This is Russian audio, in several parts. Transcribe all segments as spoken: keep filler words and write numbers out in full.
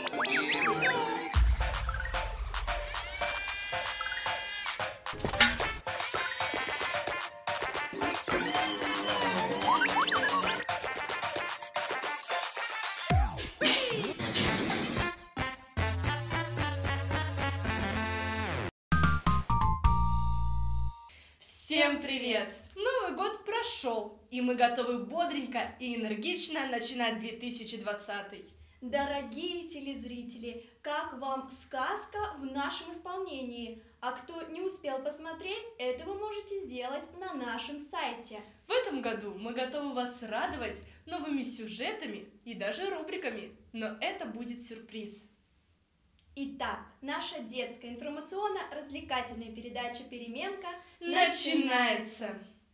Всем привет! Новый год прошел, и мы готовы бодренько и энергично начинать две тысячи двадцатый. Дорогие телезрители, как вам сказка в нашем исполнении? А кто не успел посмотреть, это вы можете сделать на нашем сайте. В этом году мы готовы вас радовать новыми сюжетами и даже рубриками, но это будет сюрприз. Итак, наша детская информационно-развлекательная передача «Переменка» начинается!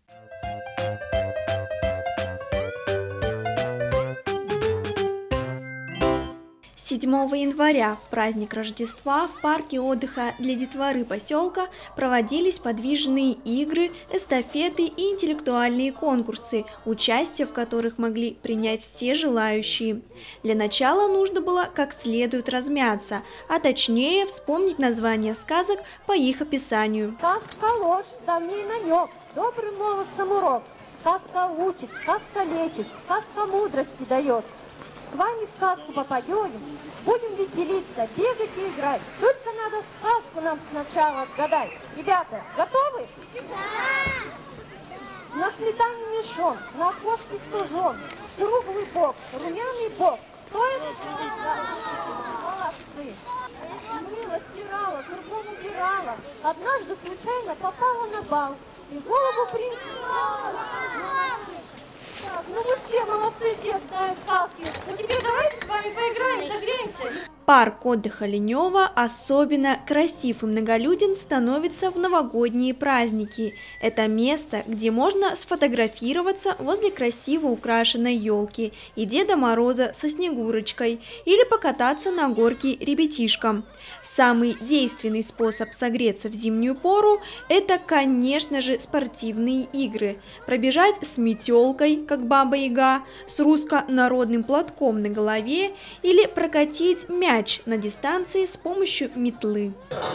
седьмого января, в праздник Рождества, в парке отдыха для детворы поселка проводились подвижные игры, эстафеты и интеллектуальные конкурсы, участие в которых могли принять все желающие. Для начала нужно было как следует размяться, а точнее вспомнить названия сказок по их описанию. Сказка ложь, давней намек, добрый молодцам урок. Сказка учит, сказка лечит, сказка мудрости дает. С вами в сказку попадем, будем веселиться, бегать и играть. Только надо сказку нам сначала отгадать. Ребята, готовы? Да! На сметане мешон, на окошке стужен, круглый бок, румяный бок. Кто это? Молодцы! Мыло стирала, кругом убирала. Однажды случайно попала на бал. И голову принесла. Так, ну вы все молодцы, все знают сказки. Ну теперь давайте с вами поиграем, согреемся. Парк отдыха Ленева особенно красив и многолюден становится в новогодние праздники. Это место, где можно сфотографироваться возле красиво украшенной елки и Деда Мороза со Снегурочкой или покататься на горке ребятишкам. Самый действенный способ согреться в зимнюю пору – это, конечно же, спортивные игры. Пробежать с метелкой, как Баба-Яга, с русско-народным платком на голове или прокатить мяч на дистанции с помощью метлы.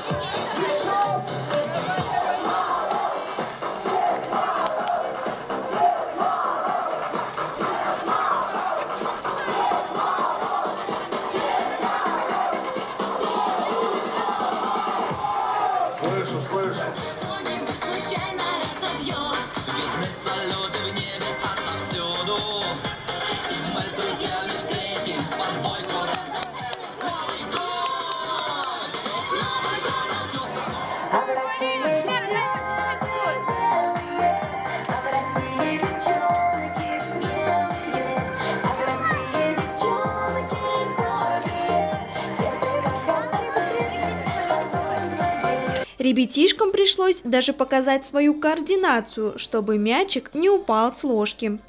Ребятишкам пришлось даже показать свою координацию, чтобы мячик не упал с ложки.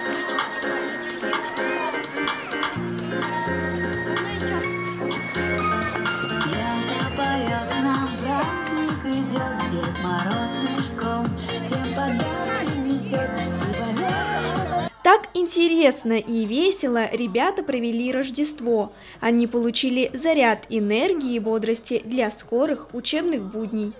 Так интересно и весело ребята провели Рождество. Они получили заряд энергии и бодрости для скорых учебных будней.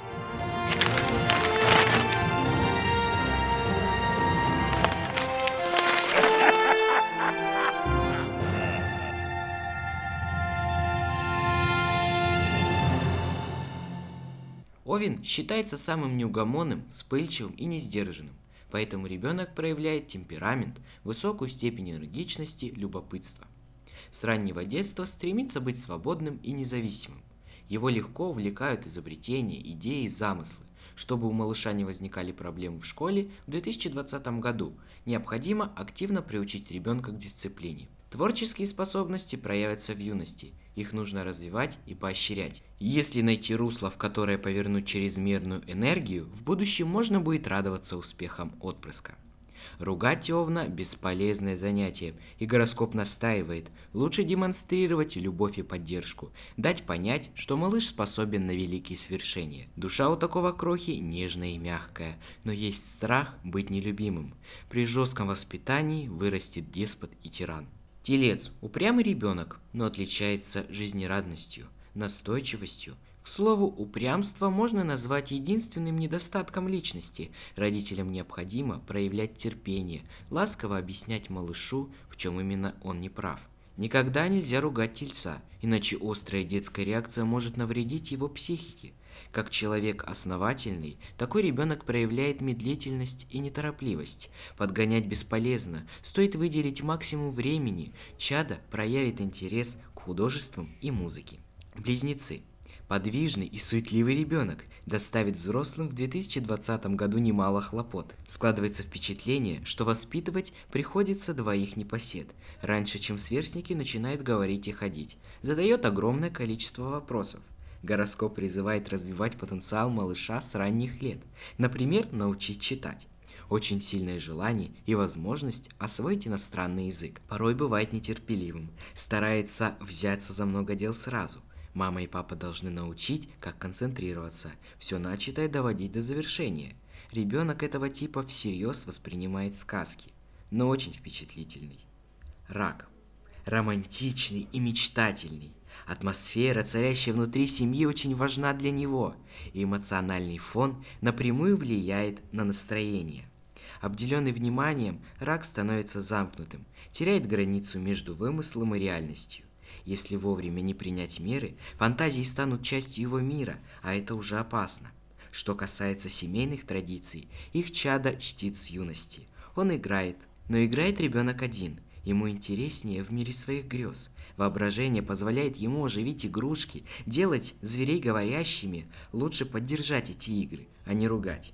Овен считается самым неугомонным, вспыльчивым и несдержанным, поэтому ребенок проявляет темперамент, высокую степень энергичности, любопытства. С раннего детства стремится быть свободным и независимым. Его легко увлекают изобретения, идеи и замыслы. Чтобы у малыша не возникали проблемы в школе, в две тысячи двадцатом году необходимо активно приучить ребенка к дисциплине. Творческие способности проявятся в юности, их нужно развивать и поощрять. Если найти русло, в которое повернуть чрезмерную энергию, в будущем можно будет радоваться успехам отпрыска. Ругать Овна – бесполезное занятие, и гороскоп настаивает, лучше демонстрировать любовь и поддержку, дать понять, что малыш способен на великие свершения. Душа у такого крохи нежная и мягкая, но есть страх быть нелюбимым. При жестком воспитании вырастет деспот и тиран. Телец– упрямый ребенок, но отличается жизнерадостью, настойчивостью. К слову, упрямство можно назвать единственным недостатком личности. Родителям необходимо проявлять терпение, ласково объяснять малышу, в чем именно он не прав. Никогда нельзя ругать тельца, иначе острая детская реакция может навредить его психике. Как человек основательный, такой ребенок проявляет медлительность и неторопливость. Подгонять бесполезно, стоит выделить максимум времени, чадо проявит интерес к художествам и музыке. Близнецы. Подвижный и суетливый ребенок доставит взрослым в две тысячи двадцатом году немало хлопот. Складывается впечатление, что воспитывать приходится двоих непосед, раньше, чем сверстники начинают говорить и ходить. Задает огромное количество вопросов. Гороскоп призывает развивать потенциал малыша с ранних лет, например, научить читать. Очень сильное желание и возможность освоить иностранный язык. Порой бывает нетерпеливым, старается взяться за много дел сразу. Мама и папа должны научить, как концентрироваться, все начатое доводить до завершения. Ребенок этого типа всерьез воспринимает сказки, но очень впечатлительный. Рак. Романтичный и мечтательный. Атмосфера, царящая внутри семьи, очень важна для него, и эмоциональный фон напрямую влияет на настроение. Обделенный вниманием, рак становится замкнутым, теряет границу между вымыслом и реальностью. Если вовремя не принять меры, фантазии станут частью его мира, а это уже опасно. Что касается семейных традиций, их чадо чтит с юности. Он играет, но играет ребенок один. Ему интереснее в мире своих грез. Воображение позволяет ему оживить игрушки, делать зверей говорящими. Лучше поддержать эти игры, а не ругать.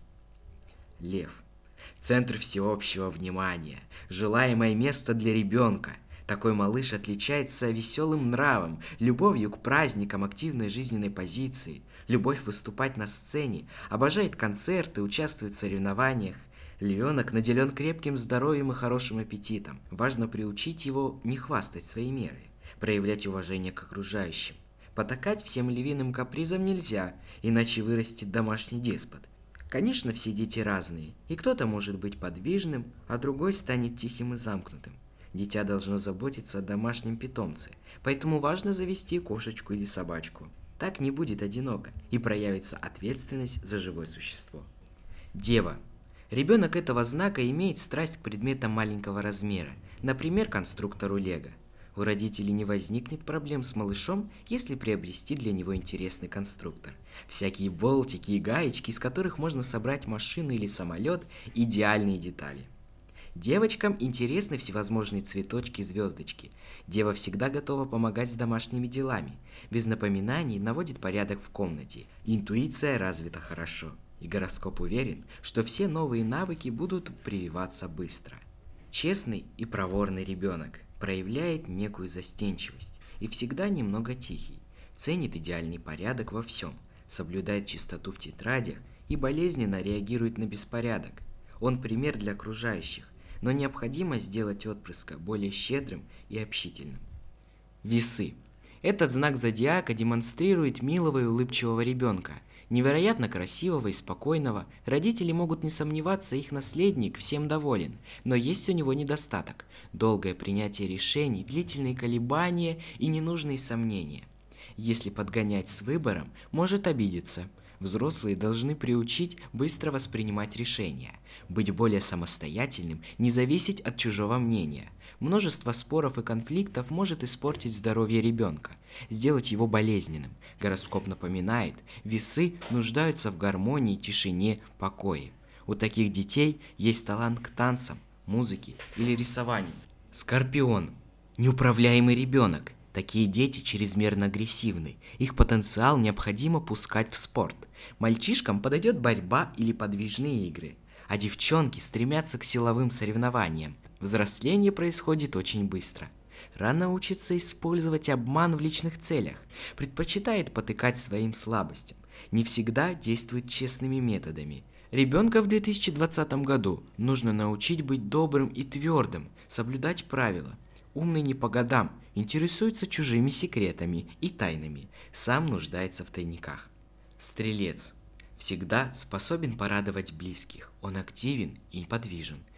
Лев. Центр всеобщего внимания. Желаемое место для ребенка. Такой малыш отличается веселым нравом, любовью к праздникам, активной жизненной позицией, любовь выступать на сцене, обожает концерты, участвует в соревнованиях. Львенок наделен крепким здоровьем и хорошим аппетитом. Важно приучить его не хвастать своей мерой, проявлять уважение к окружающим. Потакать всем львиным капризам нельзя, иначе вырастет домашний деспот. Конечно, все дети разные, и кто-то может быть подвижным, а другой станет тихим и замкнутым. Дитя должно заботиться о домашнем питомце, поэтому важно завести кошечку или собачку. Так не будет одиноко и проявится ответственность за живое существо. Дева. Ребенок этого знака имеет страсть к предметам маленького размера, например, конструктору Лего. У родителей не возникнет проблем с малышом, если приобрести для него интересный конструктор. Всякие болтики и гаечки, из которых можно собрать машину или самолет, идеальные детали. Девочкам интересны всевозможные цветочки и звездочки. Дева всегда готова помогать с домашними делами. Без напоминаний наводит порядок в комнате. Интуиция развита хорошо. И гороскоп уверен, что все новые навыки будут прививаться быстро. Честный и проворный ребенок проявляет некую застенчивость и всегда немного тихий. Ценит идеальный порядок во всем, соблюдает чистоту в тетрадях и болезненно реагирует на беспорядок. Он пример для окружающих, но необходимо сделать отпрыска более щедрым и общительным. Весы. Этот знак зодиака демонстрирует милого и улыбчивого ребенка, невероятно красивого и спокойного. Родители могут не сомневаться, их наследник всем доволен, но есть у него недостаток – долгое принятие решений, длительные колебания и ненужные сомнения. Если подгонять с выбором, может обидеться. Взрослые должны приучить быстро воспринимать решения, быть более самостоятельным, не зависеть от чужого мнения. Множество споров и конфликтов может испортить здоровье ребенка, сделать его болезненным. Гороскоп напоминает, весы нуждаются в гармонии, тишине, покое. У таких детей есть талант к танцам, музыке или рисованию. Скорпион. Неуправляемый ребенок. Такие дети чрезмерно агрессивны, их потенциал необходимо пускать в спорт. Мальчишкам подойдет борьба или подвижные игры, а девчонки стремятся к силовым соревнованиям. Взросление происходит очень быстро. Рано учится использовать обман в личных целях, предпочитает потыкать своим слабостям, не всегда действует честными методами. Ребенка в две тысячи двадцатом году нужно научить быть добрым и твердым, соблюдать правила. Умный не по годам, интересуется чужими секретами и тайнами, сам нуждается в тайниках. Стрелец. Всегда способен порадовать близких, он активен и подвижен.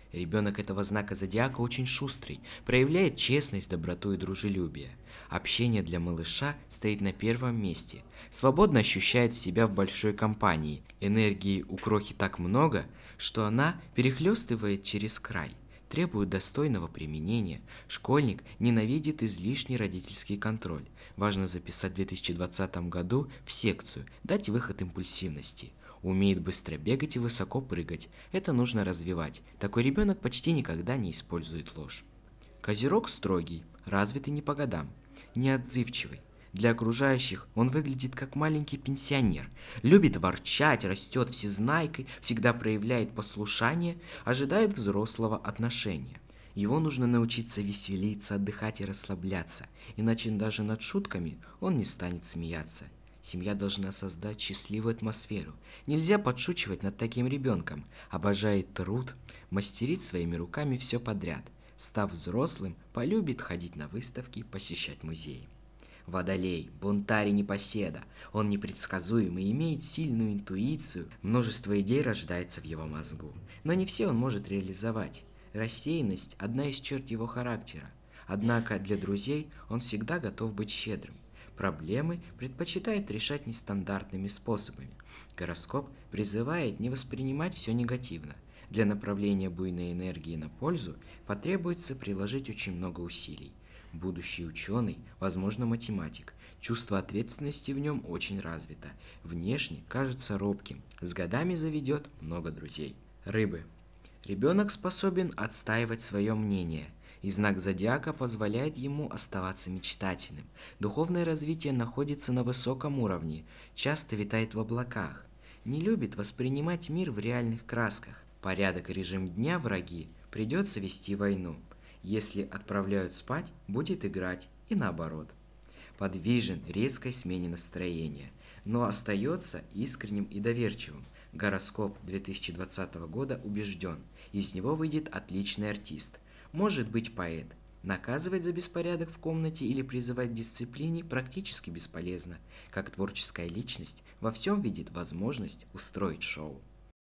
Ребенок этого знака зодиака очень шустрый, проявляет честность, доброту и дружелюбие. Общение для малыша стоит на первом месте. Свободно ощущает себя в большой компании. Энергии у крохи так много, что она перехлестывает через край. Требует достойного применения. Школьник ненавидит излишний родительский контроль. Важно записать в две тысячи двадцатом году в секцию, дать выход импульсивности. Умеет быстро бегать и высоко прыгать. Это нужно развивать. Такой ребенок почти никогда не использует ложь. Козерог строгий, развитый не по годам, неотзывчивый. Для окружающих он выглядит как маленький пенсионер. Любит ворчать, растет всезнайкой, всегда проявляет послушание, ожидает взрослого отношения. Его нужно научиться веселиться, отдыхать и расслабляться, иначе даже над шутками он не станет смеяться. Семья должна создать счастливую атмосферу. Нельзя подшучивать над таким ребенком. Обожает труд, мастерит своими руками все подряд. Став взрослым, полюбит ходить на выставки, посещать музеи. Водолей, бунтарь и непоседа. Он непредсказуемый, имеет сильную интуицию, множество идей рождается в его мозгу. Но не все он может реализовать. Рассеянность – одна из черт его характера. Однако для друзей он всегда готов быть щедрым. Проблемы предпочитает решать нестандартными способами. Гороскоп призывает не воспринимать все негативно. Для направления буйной энергии на пользу потребуется приложить очень много усилий. Будущий ученый, возможно, математик. Чувство ответственности в нем очень развито. Внешне кажется робким. С годами заведет много друзей. Рыбы. Ребенок способен отстаивать свое мнение, и знак зодиака позволяет ему оставаться мечтательным. Духовное развитие находится на высоком уровне, часто витает в облаках. Не любит воспринимать мир в реальных красках. Порядок и режим дня враги, придется вести войну. Если отправляют спать, будет играть, и наоборот. Подвижен резкой смене настроения, но остается искренним и доверчивым. Гороскоп две тысячи двадцатого года убежден, из него выйдет отличный артист. Может быть поэт. Наказывать за беспорядок в комнате или призывать к дисциплине практически бесполезно. Как творческая личность во всем видит возможность устроить шоу.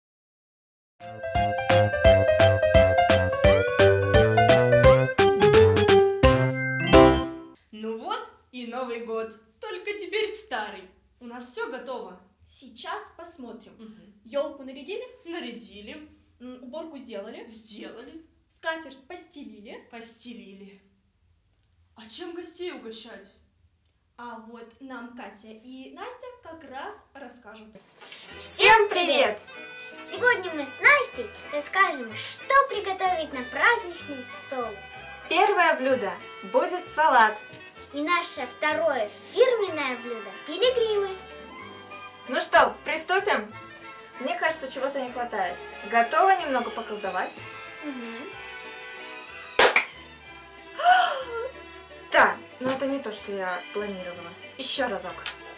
Ну вот и Новый год, только теперь старый. У нас все готово. Сейчас посмотрим. Угу. Елку нарядили, Нарядили, м, уборку сделали, сделали, скатерть постелили. постелили. А чем гостей угощать? А вот нам Катя и Настя как раз расскажут. Всем привет! Сегодня мы с Настей расскажем, что приготовить на праздничный стол. Первое блюдо будет салат. И наше второе фирменное блюдо – пилигримы. Ну что, приступим? Мне кажется, чего-то не хватает. Готова немного поколдовать? Угу. Да, но это не то, что я планировала. Еще разок.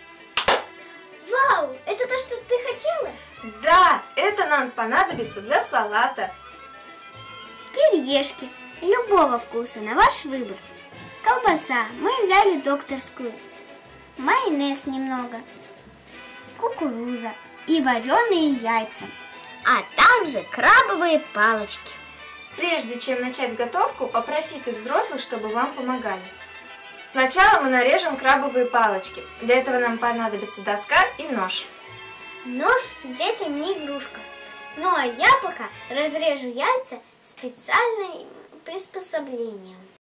Вау, это то, что ты хотела? Да, это нам понадобится для салата. Кириешки любого вкуса, на ваш выбор. Колбаса, мы взяли докторскую. Майонез немного. Кукуруза и вареные яйца. А также крабовые палочки. Прежде чем начать готовку, попросите взрослых, чтобы вам помогали. Сначала мы нарежем крабовые палочки. Для этого нам понадобится доска и нож. Нож детям не игрушка. Ну а я пока разрежу яйца специальным приспособлением.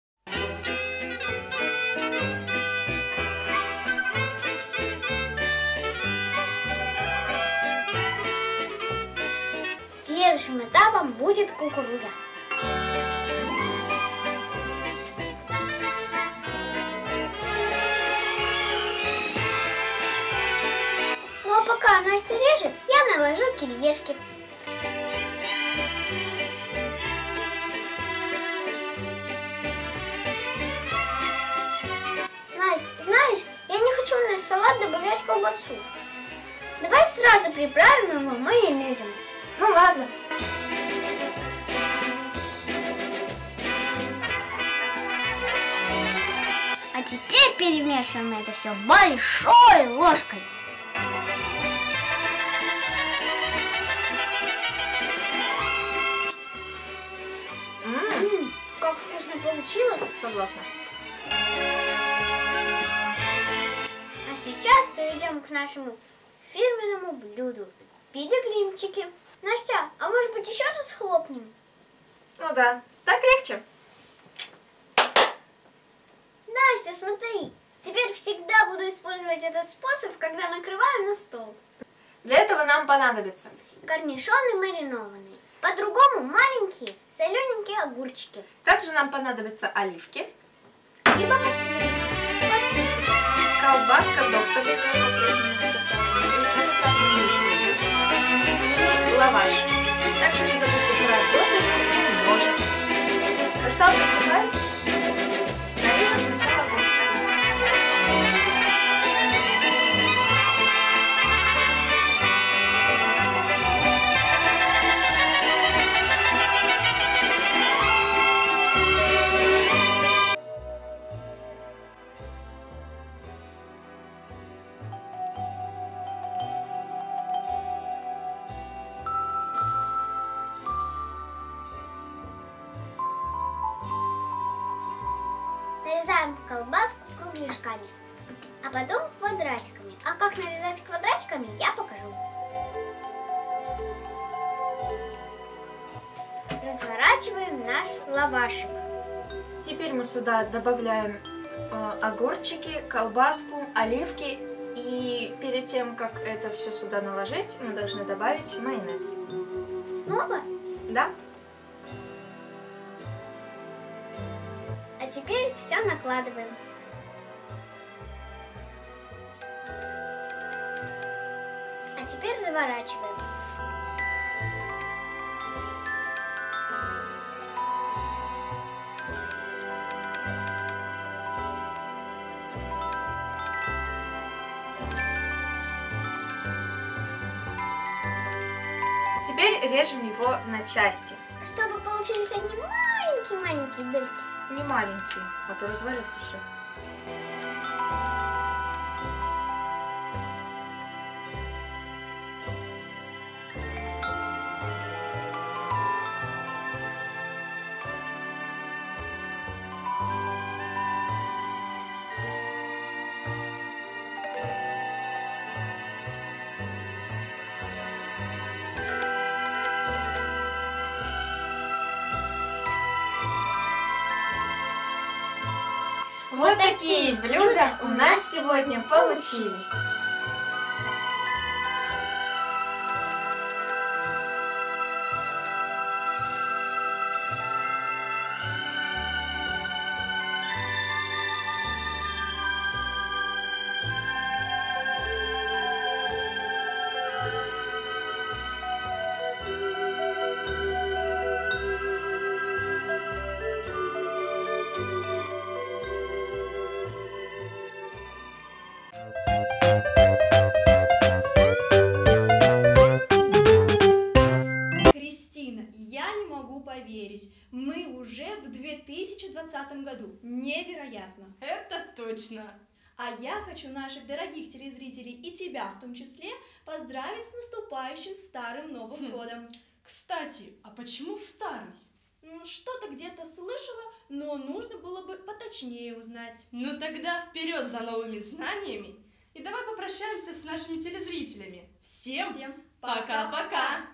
Следующим этапом будет кукуруза. Ну а пока Настя режет, я наложу кириешки. Настя, знаешь, я не хочу в наш салат добавлять колбасу. Давай сразу приправим его майонезом. Ну ладно. А теперь перемешиваем это все большой ложкой. Ммм, как вкусно получилось. Согласна. А сейчас перейдем к нашему фирменному блюду – пилигримчики. Настя, а может быть еще раз хлопнем? Ну да, так легче. Настя, смотри, теперь всегда буду использовать этот способ, когда накрываю на стол. Для этого нам понадобится Корнишоны маринованные, по-другому маленькие солененькие огурчики. Также нам понадобятся оливки, Либо маслины, по вкусу. колбаска докторская, и лаваш. Также не забудьте брать досточку и ножик. Ну что, приступаем? Нарежем сначала огурчики. Нарезаем колбаску кругляшками, а потом квадратиками. А как нарезать квадратиками, я покажу. Разворачиваем наш лавашик. Теперь мы сюда добавляем э, огурчики, колбаску, оливки. И перед тем, как это все сюда наложить, мы должны добавить майонез. Снова? Да? А теперь все накладываем. А теперь заворачиваем. Теперь режем его на части. Чтобы получились одни маленькие-маленькие дырки. Не маленькие, а то развалится все. Вот такие блюда у нас сегодня получились. Кристина, я не могу поверить. Мы уже в две тысячи двадцатом году. Невероятно. Это точно. А я хочу наших дорогих телезрителей и тебя в том числе поздравить с наступающим Старым Новым Хм. годом. Кстати, а почему старый? М, Что-то где-то слышала, но нужно было бы поточнее узнать. Ну тогда вперед за новыми знаниями. И давай попрощаемся с нашими телезрителями. Всем Всем пока-пока!